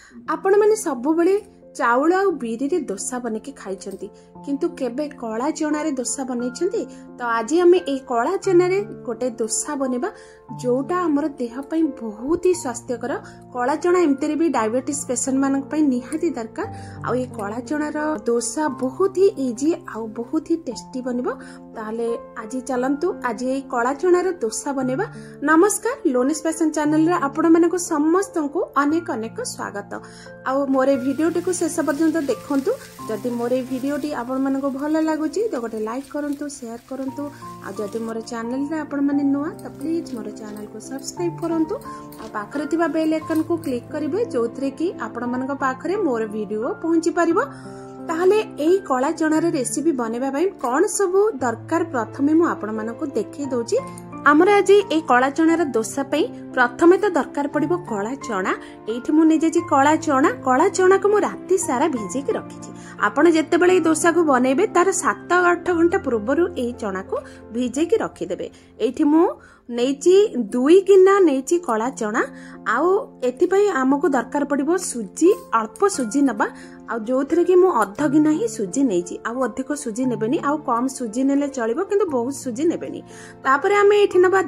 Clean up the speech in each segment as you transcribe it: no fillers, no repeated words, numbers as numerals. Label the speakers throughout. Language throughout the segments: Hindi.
Speaker 1: आपण मैंने सब बेले चाउल आ बिरी रे दोसा बनेकी खाइछंती किंतु केबे कला चना रे दोसा बनैछंती। तो आज आम ए कला चना रे गोटे दोसा बनेबा जोटा हमर देह पई बहुत ही स्वास्थ्यकर। कला चना एमते भी डायबिटीज पेशेंट मानक पई निहाती दरकार। आ ए कला चना रो दोसा बहुत ही इजी आ बहुत ही टेस्टी बनिबो। ताले आज चलंतु आज ए कला चना रो दोसा बनेबा। नमस्कार, लोनेस फैशन चैनल रे आपण मानको समस्त को अनेक अनेक स्वागत। आ मोरे वीडियो टी शेष पर्यंत देखंतु। जदि मोर वीडियोटी आपण मानको भल लागुची तो गोटे लाइक करंतु, शेयर करंतु। आ जदि मोर चैनल रे आपण माने नुआ तो प्लीज मोर चैनल को सब्सक्राइब करंतु। आ पाखरे थिबा बेल आइकन को क्लिक करिवे जोथरे कि आपण मानको पाखरे मोर वीडियो पहुंची परिबो। ताहले एई कला चना रे रेसिपी बनेबा पई कोन सब दरकार प्रथमे मु आपण मानको देखै दोची। आमर आज ए कला चनार दोसा पई प्रथमे तो दरकार पड़िबो कला चना। एठी मु नेजेची कला चना को मु राती सारा भिजे के रखिछि। आपण जेते बेले ए दोसा को बनेबे तार 7-8 घंटा पूर्वरु ए चना को भिजे के रखि देबे। एठी मु नेची 2 गिना नेची कला चना। आउ एथि पई हमको दरकार पड़िबो सुजी, अल्प सुजी नबा। आ जोथरे कि मु अध गिना ही सुजी नेची। आ अधिक सुजी नेबेनी, आ कम सुजी नेले चलिबो किंतु बहुत सुजी नेबेनी। तापरे हमें एठी नबा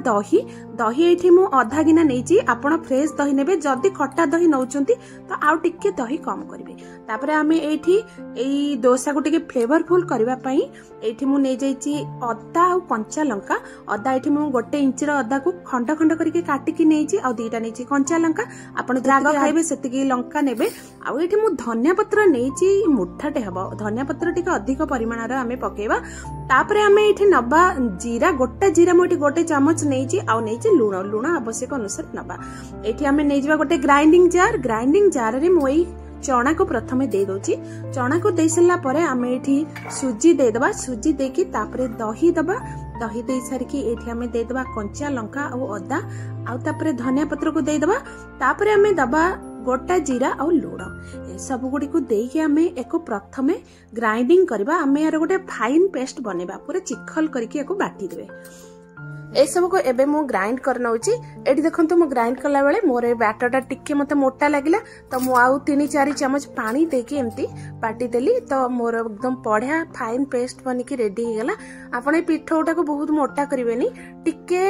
Speaker 1: दही एठी मु आधा गिना नेची। आपण फ्रेश दही नेबे। जदी खट्टा दही नउचंती तो आउ टिके दही कम करिवे। तापरे हमें एठी एई डोसा को टिके फ्लेवरफुल करबा पई एठी मु नै जाईची अदा आ कंचा लंका। अदा एठी मु 1 इंच रो अदा को खंड खंड करके काटिकी नेची। आ 2टा नेची कंचा लंका। आपण राग खाइबे सेतिकी लंका नेबे। आ एठी मु धनिया पत्र नेची मुठाटे हबो। धनिया पत्र टिके अधिक परिमाण रे हमें पकेबा। तापरे हमें एठी नबा जीरा, गोटा जीरा मोटी 1 चम्मच नेची। आ नेची लूण आवश्यक अनुसार नबा। एठी हमें नै जिबा गोटे ग्राइंडिंग जार रे मोई चना को प्रथमे दे दोची। चना को दे सला परे हमें एठी सुजी दे दबा। सुजी देकी तापरे दही दबा। दही दे सारी की एठी हमें दे दबा कंचा लंका आ अदा। आ तापरे धनिया पत्र को दे दबा। तापरे हमें दबा गोटा जीरा आ लूण। ए सब गुडी को देकी हमें एको प्रथमे ग्राइंडिंग करबा। हमें यार गोटे फाइन पेस्ट बनेबा। पूरा चिखल करके एको बाटी देबे। ए सब को एबे मु ग्राइंड कर नउची। एठी देखंतु मु ग्राइंड करला बेले मोर ए बैटरटा टिके मते मोटा लागिला तो मु आउ 3-4 चम्मच पानी देके एम्ति पाटी देली। तो मोर एकदम बढ़िया फाइन पेस्ट बनी की रेडी हे गेला। आपण ए पिठौटा को बहुत मोटा करिवेनी, टिके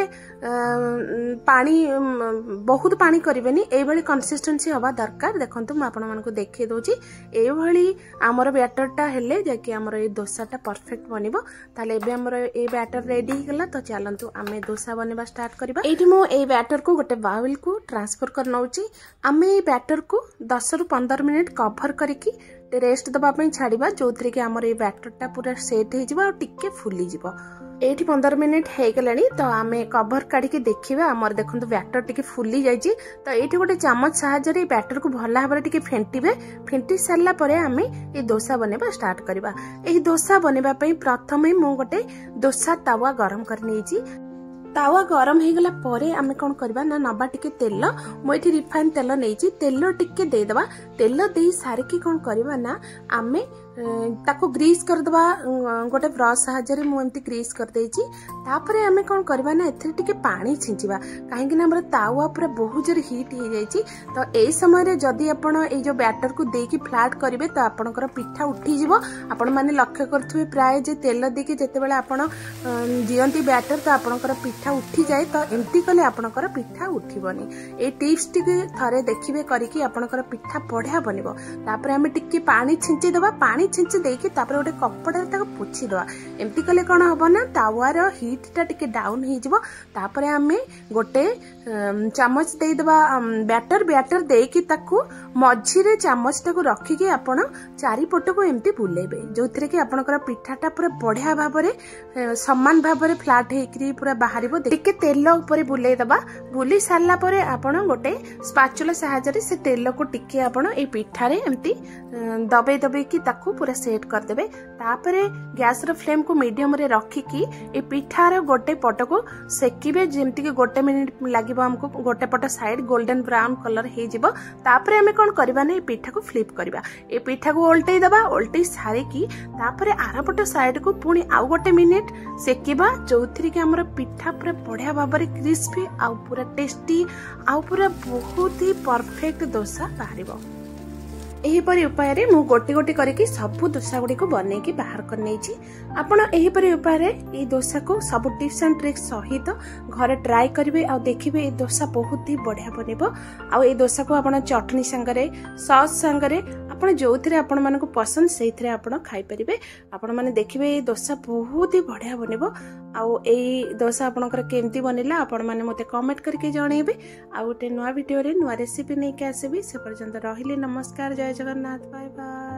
Speaker 1: पानी बहुत पानी करिवेनी। एई भली कंसिस्टेंसी हवा दरकार। देखंतु मु आपण मानको देखै दोची। एई भली हमर बैटरटा हेले जाके हमर ए डोसाटा परफेक्ट बनिबो। ताले एबे हमर ए बैटर रेडी हे गेला। तो चलंतु आमे डोसा बनेबा स्टार्ट करिबा। एठी मु ए बैटर को गोटे बाउल को ट्रांसफर कर नउची। आमे ए बैटर को 10 रु 15 मिनिट कवर करके रेस्ट दबा पई छाड़ीबा जोथरे कि हमर ए बैटरटा पूरा सेट हे जिबा और टिके फुली जिबो। एठी 15 मिनिट हे गेलानी। तो आमे कवर काढी के देखिबा। हमर देखंतु बैटर टिके फुली जाईची। तो एठी गोटे चम्मच सहायता रे बैटर को भला भाबरे टिके फेंटीबे। फेंटी सारला परे आमे ए डोसा बनेबा स्टार्ट करिबा। एही डोसा बनेबा पई प्रथमे मु गोटे डोसा तावा गरम कर नेची। तावा गरम हे गला परे आमे कोन करबा ना नबा टिके तेल। मु एठी रिफाइन तेल नेची। तेल टिके दे दबा। तेल देई सारे की कोन करबा ना आमे ताको ग्रीस कर दबा। गोटे ब्रश सहायता रे मु एम्ति ग्रीस कर देची। तापरे आमे कोन करबा ना एथि टिके पानी छिंचिबा। काहे कि ना हमर तावा पूरा बहुत जोर हीट हे जाईची। तो ए समय रे जदी आपण ए जो बैटर को देकी फ्लैट करिवे तो आपनकर पिठा उठी जिवो। आपण माने लक्ष्य करथुवे प्राय जे तेल देकी जेते बेला आपण जियंती बैटर तो आपनकर पिठा उठी जाए। तो एम्ति कले आपनकर पिठा उठिबनी। ए टिप्स टिके थरे देखिबे करिकी आपनकर पिठा बढ़िया बनिबो। तापरे हमें टिके पानी छिंची दबा। पानी छिंची देकी तापरे गोटे कपड़ा रे ताको पोछि दबा। एम्ति कले कोन हबो ना तावार हीट टा टिके डाउन हे जिवो। तापरे हमें गोटे चम्मच दे दबा बैटर देकी ताको मझी रे चम्मच टाको रखी के आपण चारि पट को एम्ति बुलेबे जोथरे कि आपनकर पिठाटा पूरा बढ़िया भाबरे समान भाबरे फ्लैट हेकरी पूरा बाहरिबो। टिके तेल ऊपर बुले दबा। बुली सारला परे आपण गोटे स्पाचुला सहायता रे से तेल को टिके आपण ए पिठा रे एम्ति दबे की ताको पूरा सेट कर देबे। तापरे गैस रो फ्लेम को मीडियम रे रखी की ए पिठा रे गोटे पट को सेकिबे। जेमति कि गोटे मिनिट लागिबो हमको। गोटे पट साइड गोल्डन ब्राउन कलर हे जिवो। तापरे हमें कोन करबा ने ए पिठा को फ्लिप करबा। ए पिठा को उल्टै दबा। उल्टै सारे की तापरे आरपट साइड को पुणी आउ गोटे मिनिट सेकिबा जोथरी कि हमर पिठा पूरा बढ़िया भाबरे क्रिस्पी आ पूरा टेस्टी आ पूरा बहुत ही परफेक्ट डोसा बाहरिबो। एहीपरि उपाय रे मु गोटी गोटी करके सब डोसा गुडी को बनै की बाहर कर नै छी। आपण एहीपरि उपाय रे ए डोसा को सब टिप्स एंड ट्रिक्स सहित घरे ट्राई करिवे आ देखिबे ए डोसा बहुत ही बढ़िया बनिबो। आ ए डोसा को आपण चटनी संगरे सॉस संगरे आपण जोथिरे आपण मन को पसंद सेथिरे आपण खाई परिबे। आपण माने देखिबे ए डोसा बहुत ही बढ़िया बनिबो। आ ए डोसा आपणकर केमती बनिला आपण माने मते कमेंट करके जणेबे। आ गोटे नुवा वीडियो रे नुवा रेसिपी नै के आसीबे। से पर्यंत रहिले नमस्कार, जय जगन्नाथ, बाय बाय।